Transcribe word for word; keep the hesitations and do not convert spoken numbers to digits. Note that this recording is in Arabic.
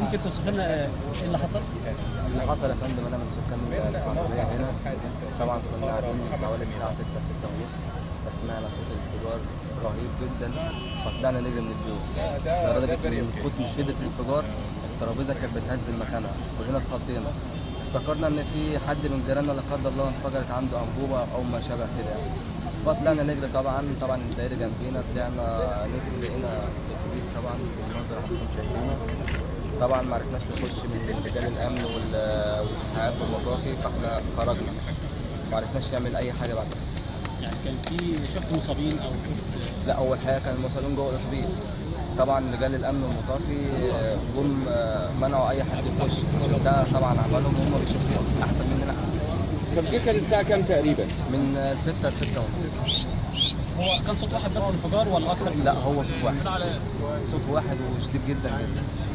ممكن توصف لنا ايه اللي حصل؟ اللي حصل يا فندم، انا من سكان الاسماعيليه هنا. طبعا كنا قاعدين حوالي الساعه ستة ستة ونص، فسمعنا صوت انفجار رهيب جدا، فطلعنا نجري من البيوت لدرجه ان الصوت من شده الانفجار الترابيزه كانت بتهز مكانها، كلنا اتخضينا. افتكرنا ان في حد من جيراننا لا قدر الله انفجرت عنده انبوبه او ما شابه كده يعني. فطلعنا نجري طبعا طبعا الدائري جنبينا، طلعنا نجري لقينا الاتوبيس طبعا بالمنظر اللي حضراتكم شايفينه. طبعا ما عرفناش نخش من رجال الامن والاسعاف والمطافي، فاحنا خرجنا ما عرفناش نعمل اي حاجه بعد كده. يعني كان في شفت مصابين او شفت؟ لا، اول حاجه كان المصابين جوه الاتوبيس. طبعا رجال الامن والمطافي جم منعوا اي حد يخش، ده طبعا عملهم هم بيشوفوا احسن مننا. التفجير كان الساعه كام تقريبا؟ من ستة ل ستة ونص. هو كان صوت واحد بس انفجار ولا اكتر من؟ لا، هو صوت واحد، صوت واحد وشديد جدا جدا.